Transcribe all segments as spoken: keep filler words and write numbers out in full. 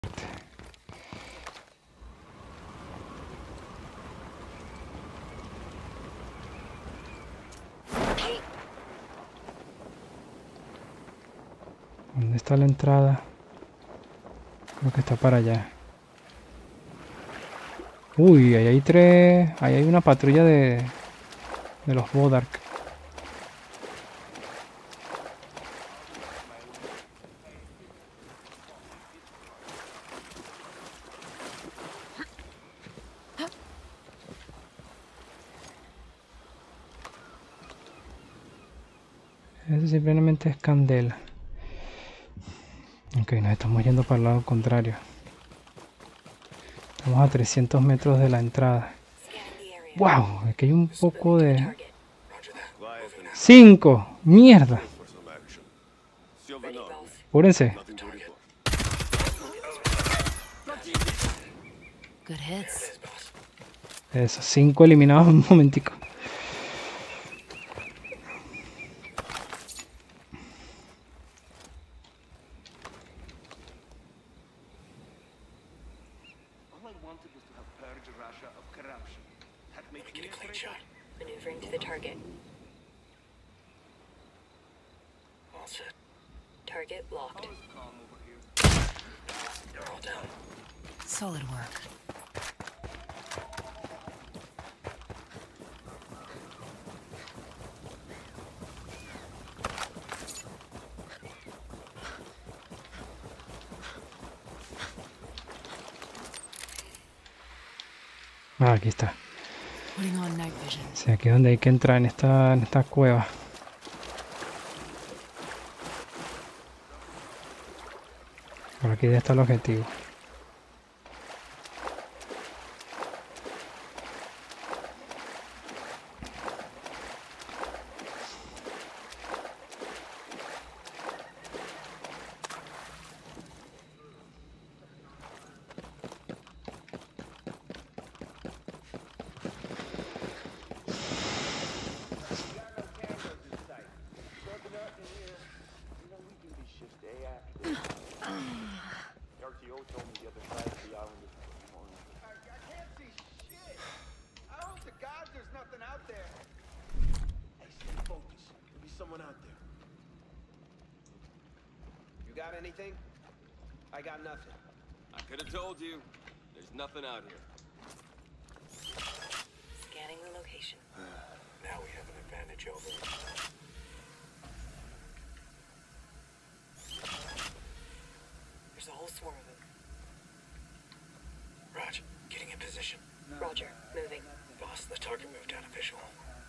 ¿Dónde está la entrada? Creo que está para allá. Uy, ahí hay tres... Ahí hay una patrulla de... De los Bodark. Ese simplemente es candela. Ok, nos estamos yendo para el lado contrario. Estamos a trescientos metros de la entrada. ¡Wow! Aquí hay un poco de... ¡Cinco! ¡Mierda! Apúrense. Eso, cinco eliminados en un momentico. Target locked. They're all down. Solid work. Ah, aquí está. Sí, aquí es donde hay que entrar, en esta, en esta cueva. Por aquí ya está el objetivo. Anything? I got nothing. I could have told you. There's nothing out here. Scanning the location. Now we have an advantage over them. There's a whole swarm of them. Raj, getting in position. Roger, moving. Boss, the target moved out of visual.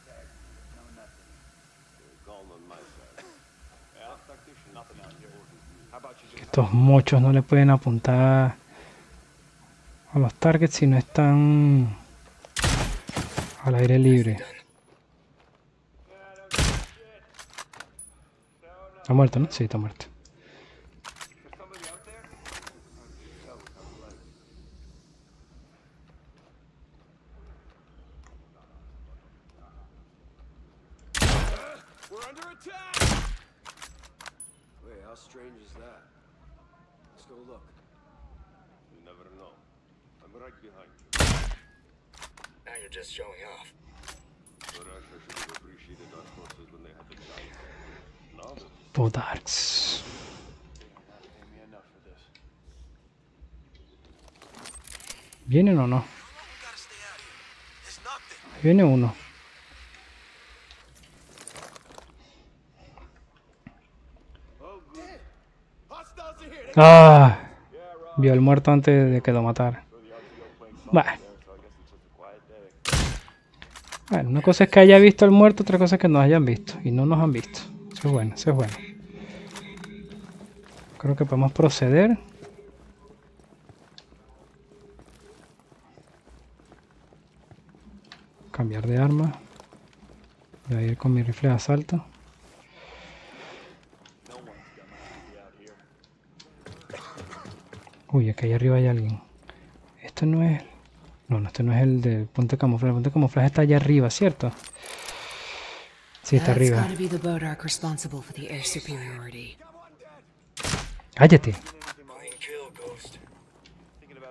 Call on my side. Yeah, tactician, nothing out here. Estos mochos no le pueden apuntar a los targets si no están al aire libre. Está muerto, ¿no? Sí, está muerto. How strange is that? Let's go look. You never know. I'm right behind you. Now you're just showing off. Russia should have appreciated our forces when they had the chance. Now that Bodarks. ¿Vienen o no? Viene uno. Ah, vio el muerto antes de que lo matara. Bueno. Bueno, una cosa es que haya visto el muerto, otra cosa es que nos hayan visto. Y no nos han visto. Eso es bueno, eso es bueno. Creo que podemos proceder. Cambiar de arma. Voy a ir con mi rifle de asalto. Uy, aquí ahí arriba hay alguien. Esto no es... No, no, este no es el del punto de camuflaje. El punto de camuflaje está allá arriba, ¿cierto? Sí, está arriba. ¡Cállate!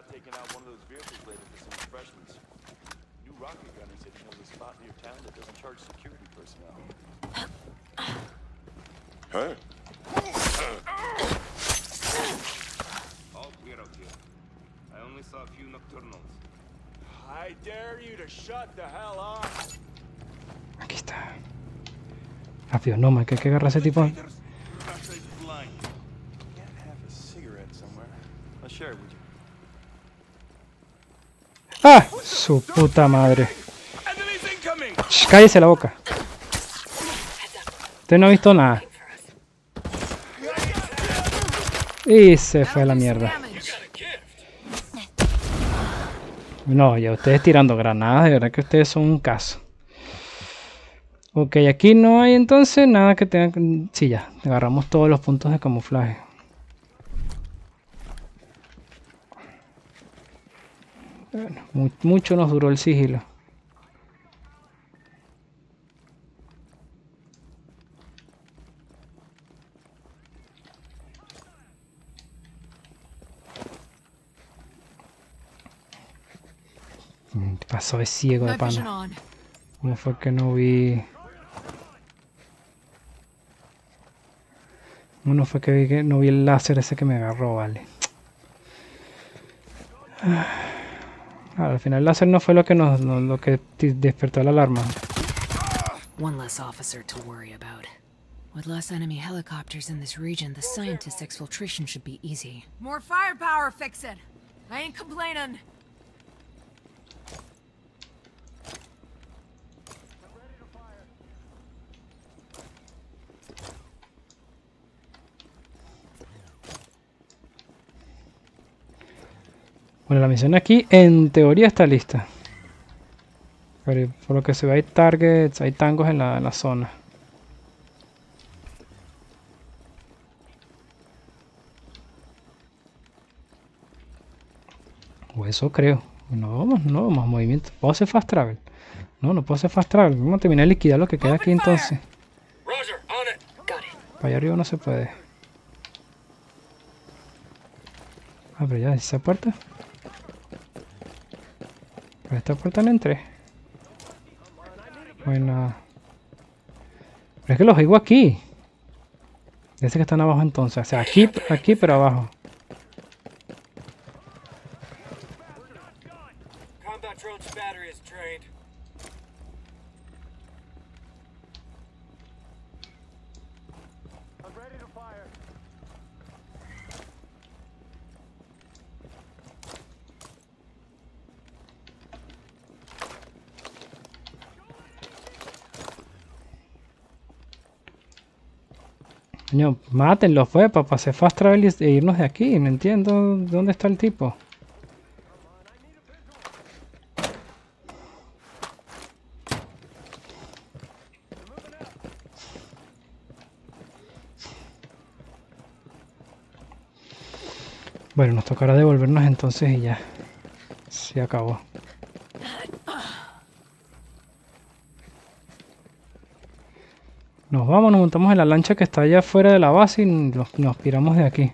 about taking out one of those vehicles later for some refreshments. New rocket gunner said he knows a spot near town that doesn't charge security personnel. Huh? All clear out here. I only saw a few nocturnals. I dare you to shut the hell up. Aquí está. Rápido, no, man, que hay que agarrar a ese tipo. Can't have a cigarette somewhere. I'll share it with you. ¡Ah! Su puta madre. Enemies incoming. Shh, cállese la boca. Usted no ha visto nada. Y se fue a la mierda. No, ya ustedes tirando granadas, de verdad que ustedes son un caso. Ok, aquí no hay entonces nada que tenga que... Sí, ya, agarramos todos los puntos de camuflaje. Bueno, mu mucho nos duró el sigilo. Pasó de ciego de pana. ¿Cómo fue que no vi? ¿Cómo fue que vi que no vi el láser ese que me agarró, vale? Ah, al final el láser no fue lo que nos, no, lo que despertó la alarma. One less officer to worry about. With less enemy helicopters in this region, the scientists' exfiltration should be easy. More firepower, fix it. I ain't complaining. Bueno, la misión aquí en teoría está lista. Pero por lo que se ve hay targets, hay tangos en la, en la zona. O eso creo. No vamos, no vamos, movimiento. ¿Puedo hacer fast travel? No, no puedo hacer fast travel. Vamos a terminar de liquidar lo que queda aquí entonces. Para allá arriba no se puede. Ah, pero ya, ¿esa puerta? Por esta puerta no entré. No hay nada. Pero es que los oigo aquí. Dice que están abajo entonces. O sea, aquí, aquí pero abajo. Coño, mátenlo, fue para hacer fast travel e irnos de aquí. No entiendo dónde está el tipo. Bueno, nos tocará devolvernos entonces y ya. Se acabó. Nos vamos, nos montamos en la lancha que está allá afuera de la base y nos, nos piramos de aquí.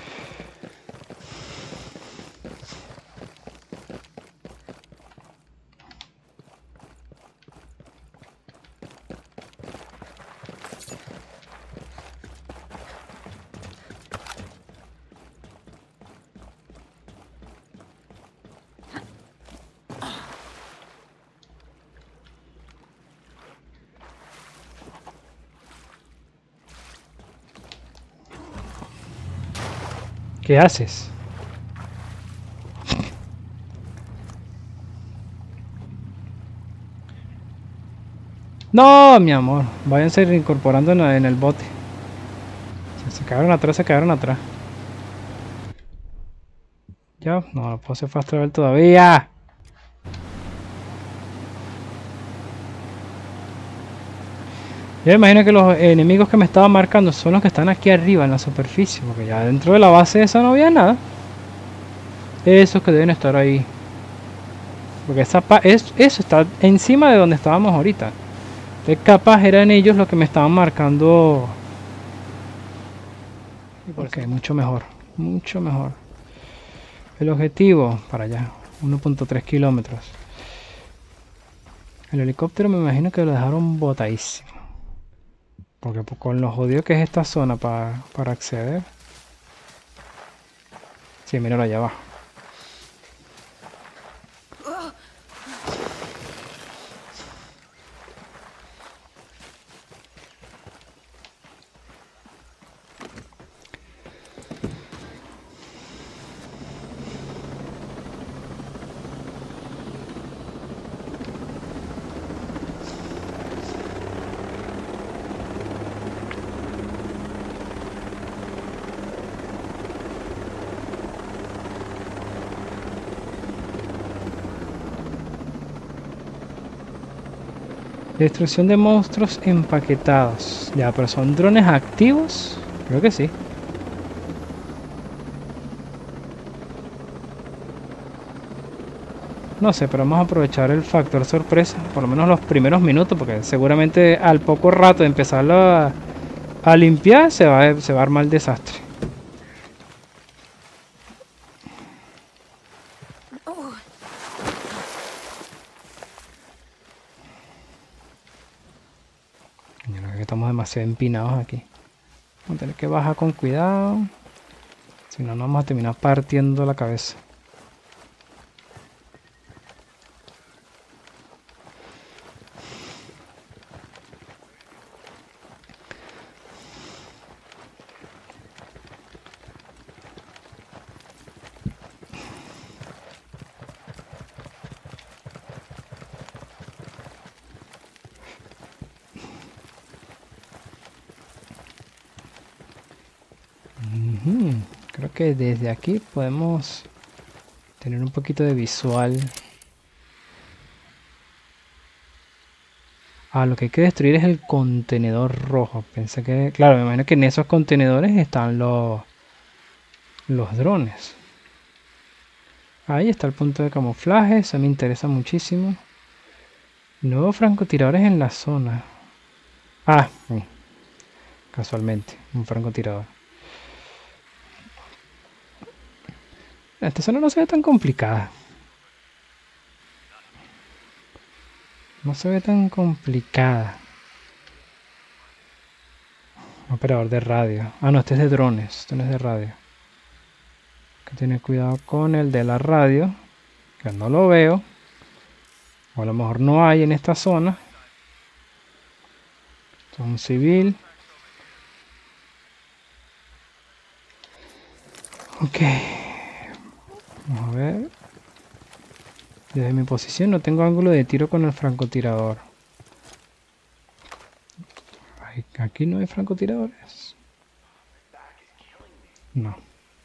¿Qué haces? No, mi amor. Váyanse reincorporando en, en el bote. Se, se quedaron atrás, se quedaron atrás. Ya, no, no puedo hacer fast travel todavía. Yo me imagino que los enemigos que me estaban marcando son los que están aquí arriba en la superficie, porque ya dentro de la base esa no había nada. Esos que deben estar ahí. Porque esa pa es, eso está encima de donde estábamos ahorita. Entonces capaz eran ellos los que me estaban marcando. Ok, mucho mejor. Mucho mejor. El objetivo, para allá, uno punto tres kilómetros. El helicóptero me imagino que lo dejaron botadísimo. Porque con lo jodido que es esta zona para, para acceder. Sí, míralo allá abajo. Destrucción de monstruos empaquetados. Ya, pero ¿son drones activos? Creo que sí. No sé, pero vamos a aprovechar el factor sorpresa. Por lo menos los primeros minutos. Porque seguramente al poco rato de empezarlo a, a limpiar se va, se va a armar el desastre. Estamos demasiado empinados aquí. Vamos a tener que bajar con cuidado. Si no, nos vamos a terminar partiendo la cabeza. Creo que desde aquí podemos tener un poquito de visual. Ah, lo que hay que destruir es el contenedor rojo. Pensé que... Claro, me imagino que en esos contenedores están los, los drones. Ahí está el punto de camuflaje. Eso me interesa muchísimo. Nuevos francotiradores en la zona. Ah, casualmente, un francotirador. Esta zona no se ve tan complicada. No se ve tan complicada. Operador de radio. Ah, no, este es de drones. Este no es de radio. Hay que tener cuidado con el de la radio. Que no lo veo. O a lo mejor no hay en esta zona. Esto es un civil. Ok. Vamos a ver. Desde mi posición no tengo ángulo de tiro con el francotirador. Aquí no hay francotiradores. No.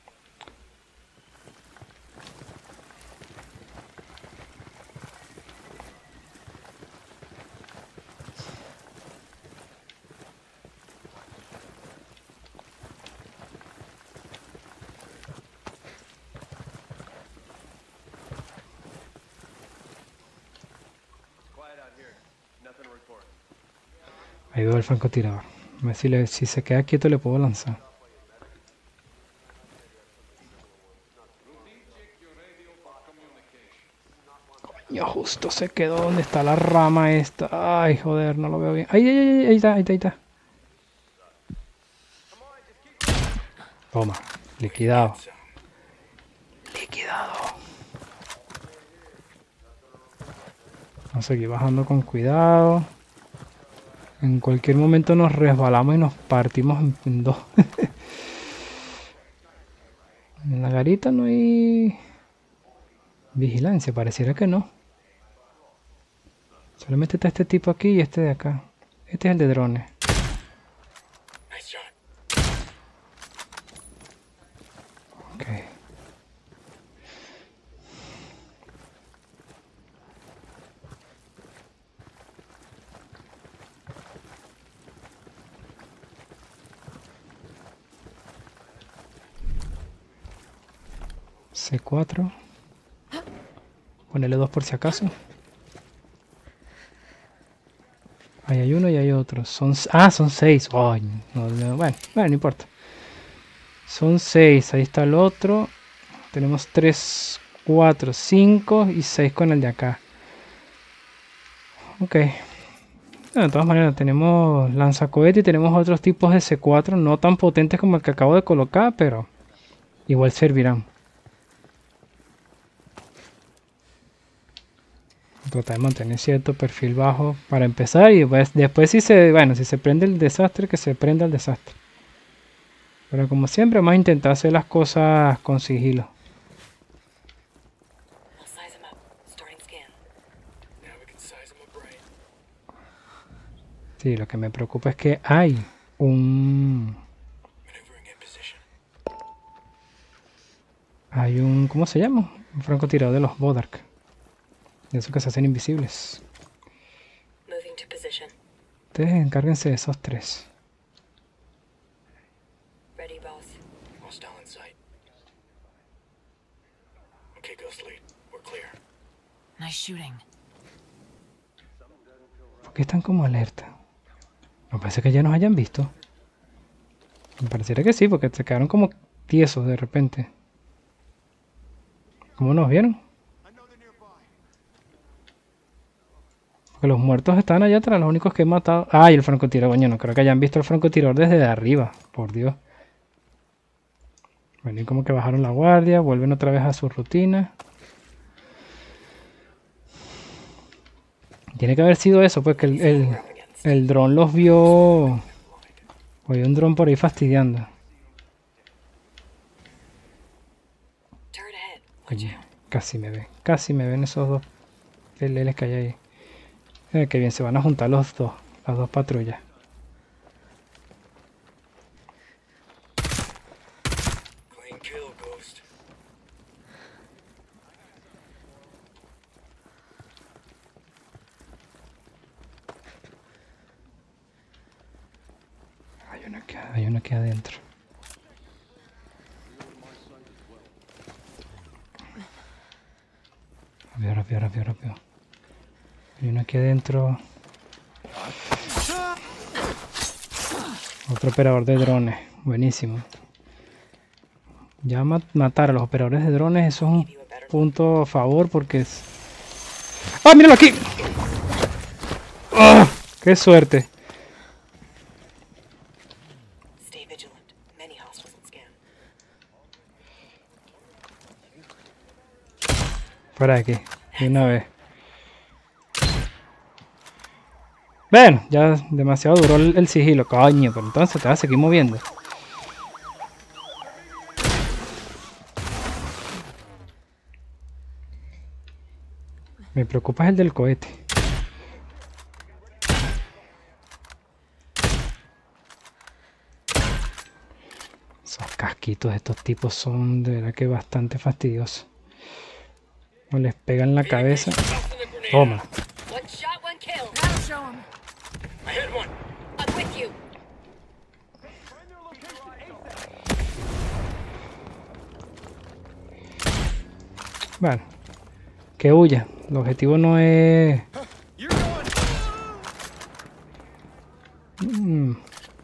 Ahí veo el francotirador. A ver si, le, si se queda quieto le puedo lanzar. Coño, justo se quedó donde está la rama esta. Ay, joder, no lo veo bien. Ay, ay, ay, ahí está, ahí está, ahí está. Toma, liquidado. Liquidado. Vamos a seguir bajando con cuidado. En cualquier momento nos resbalamos y nos partimos en, en dos. En la garita no hay vigilancia, pareciera que no. Solamente está este tipo aquí y este de acá. Este es el de drones. Ok. C cuatro. Ponele dos por si acaso. Ahí hay uno y hay otro. Son, ah, son seis. Oh, no, no, bueno, bueno, no importa. Son seis. Ahí está el otro. Tenemos tres, cuatro, cinco y seis con el de acá. Ok. Bueno, de todas maneras tenemos lanzacohete y tenemos otros tipos de C cuatro, no tan potentes como el que acabo de colocar, pero igual servirán. Tratar de mantener cierto perfil bajo para empezar y pues, después si se, bueno, si se prende el desastre, que se prenda el desastre. Pero como siempre vamos a intentar hacer las cosas con sigilo. I'll size him up. Starting scan. Now we can size him up right. Sí, lo que me preocupa es que hay un... Maneuvering in position. Hay un... ¿Cómo se llama? Un francotirador de los Bodark. De esos que se hacen invisibles. Moving to position. Ustedes encárguense de esos tres. Ready, boss. Hostile in sight. Okay, Ghost Lead. We're clear. Nice shooting. ¿Por qué están como alerta? No parece que ya nos hayan visto. Me pareciera que sí, porque se quedaron como tiesos de repente. ¿Cómo nos vieron? Porque los muertos están allá atrás, los únicos que he matado. ¡Ay, el francotirador! Coño, no creo que hayan visto el francotirador desde arriba. Por Dios. Bueno, y como que bajaron la guardia, vuelven otra vez a su rutina. Tiene que haber sido eso, pues que el, el, el dron los vio. O hay un dron por ahí fastidiando. Turret ahead. Oye, casi me ven. Casi me ven esos dos peleles que hay ahí. Eh, que bien, se van a juntar los dos. Las dos patrullas. Clean kill, Ghost. Hay una aquí, hay una aquí adentro. Rápido, rápido, rápido, rápido. Hay una aquí adentro. Otro operador de drones. Buenísimo. Ya ma matar a los operadores de drones, eso es un punto a favor porque es... ¡Ah, míralo aquí! ¡Oh! ¡Qué suerte! Stay vigilant. Many hostiles on scan. Fuera de aquí, de una vez. Bueno, ya demasiado duró el, el sigilo, coño, pero entonces te vas a seguir moviendo. Me preocupa es el del cohete. Esos casquitos de estos tipos son de verdad que bastante fastidiosos. O les pegan la cabeza. Toma. One shot, one kill. That'll show him. I hit one. I'm with you. Bueno, que huya. El objetivo no es... Mm.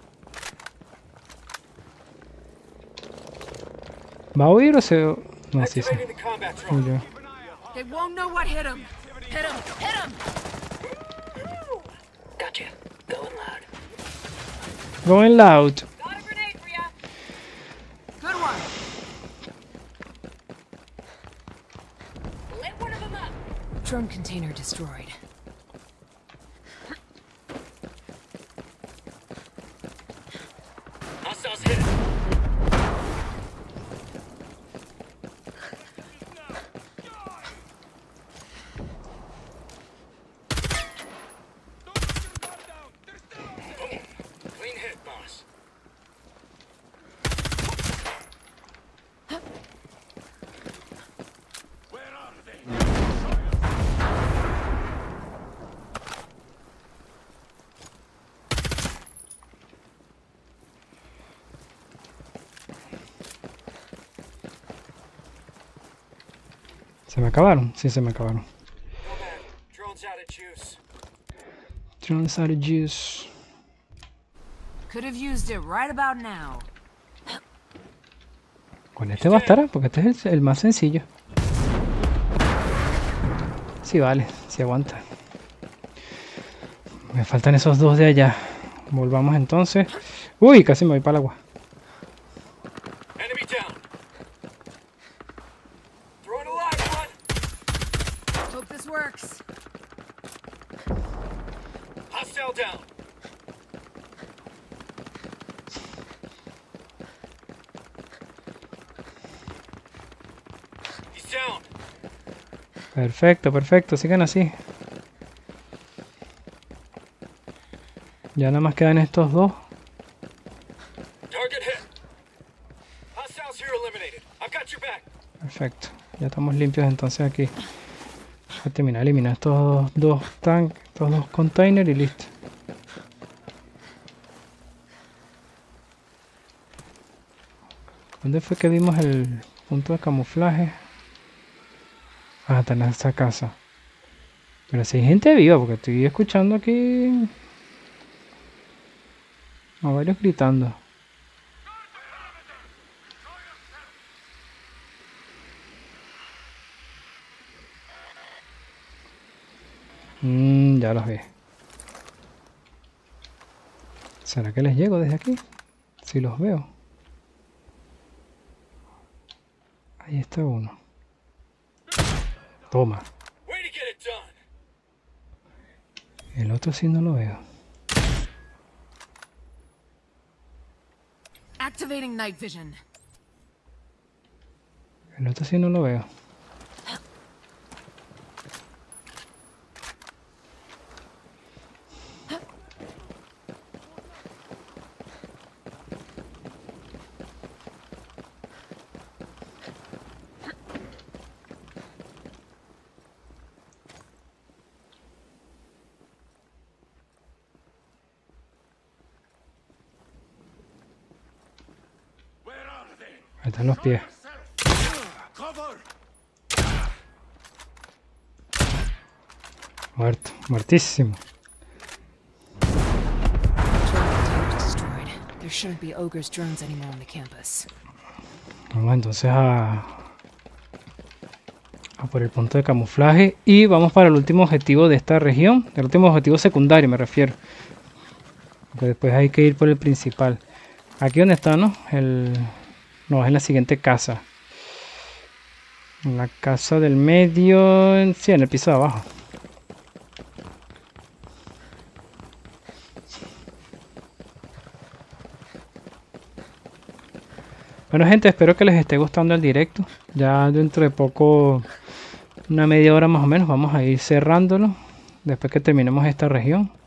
¿Va a huir o se...? No, sí, sí. Activating the combat drone. Huyó. They won't know what hit him. Hit him. Hit him. Gotcha. Going loud. Going loud. Got a grenade for ya. Good one. Lit one of them up. Drone container destroyed. Hostiles hit. Clean hit, boss. ¿Se me acabaron? Sí, se me acabaron. Go back. Drone's out of juice. Drones out of juice. Could have used it right about now. Con este bastará, porque este es el, el más sencillo. Sí, vale, sí aguanta. Me faltan esos dos de allá. Volvamos entonces. Uy, casi me voy para el agua. Enemy down. Throw it alive, bud. Hope this works. Hostile down. He's down. Perfecto, perfecto, sigan así. Ya nada más quedan estos dos. Target hit. Hostiles here eliminated. I've got your back. Perfecto, ya estamos limpios entonces aquí. Voy a terminar de eliminar estos dos tanques, estos dos containers y listo. ¿Dónde fue que vimos el punto de camuflaje? Ah, está en esta casa. Pero si hay gente viva, porque estoy escuchando aquí a varios gritando. Mmm, ya los vi. ¿Será que les llego desde aquí? Si los veo. Ahí está uno. Toma. Way to get it done. El otro sí no lo veo. Activating night vision. El otro sí no lo veo. Ahí están los pies. Muerto, muertísimo. There shouldn't be ogres drones anymore on the campus. Vamos entonces a, a por el punto de camuflaje y vamos para el último objetivo de esta región, el último objetivo secundario me refiero, porque después hay que ir por el principal. Aquí donde está, ¿no? El, no, es en la siguiente casa, en la casa del medio, en, sí, en el piso de abajo. Bueno gente, espero que les esté gustando el directo. Ya dentro de poco, una media hora más o menos, vamos a ir cerrándolo después que terminemos esta región.